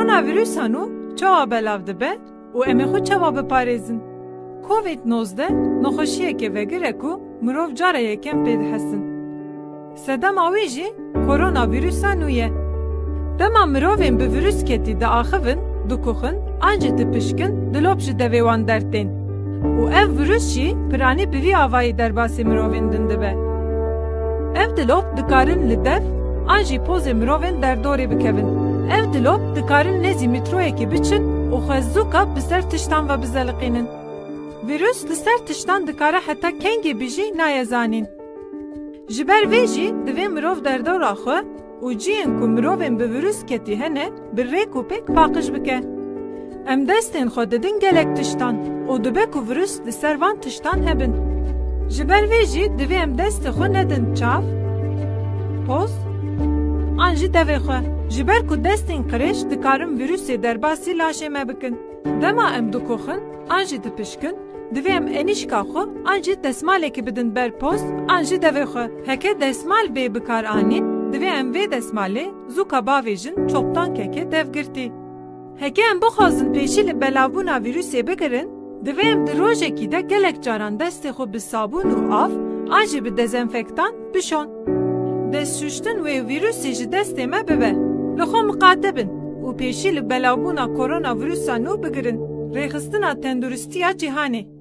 Koronavirüsa nû çawa belav dibe û em ê xwe çawa biparêzin. Covid-19 nexweşiyekê vegir ku mirov cara yekem pê dihesin. Sedema wî jî koronavirüsa nû ye. Dema mirovên bi virüsketî diaxivin, dikuxin, an jî dipişkin, dilop ji devê wan dertên. Û ev virüs jî piranî bi vî avayî derbasê mirovên din dibe. Ev dilop dikarin li dev, an jî pozê mirovên derdorê bikevin. Ev dilop dikarin nêzî mîtroyekê biçin û xwezûka bi ser tiştan ve bizeliqînin. Virüs li ser tiştan dikare heta kengê bijî nayezanîn. Ji ber vê jî divê mirov derdora xwe û ciyên ku mirovên bi virüsketî hene bi rêk û pêk paqij bike. Em destên xwe didin gelek tiştan û dibe ku virüs li ser van tiştan hebin. Ji ber vê jî divê em destê xwe nedin çav, poz, an jî devê xwe. Ji ber ku destên qirêj dikarin virüsê derbasî laşê me bikin. Dema em dikoxin, an jî dipişkin, divê em enîşka xwe an jî desmalekê bidin ber poz, an jî devê xwe. Heke desmal bê bikar anîn, divê em vê desmalê zûka bavê jin çoktan keke devgirtî. Heke em bixwazin pêşî li belavbûna virüsê bigirin, divê em di rojekî de gelek caran destê xwe bi sabûn û av, an jî bi dezenfektan bişon. Destşûştin wê virüsê ji destê me bibe. Li xwe miqate bin û pêşî li belavbûna koronavirüsa nû bigirin. Rêxistina tenduristiya cîhanê.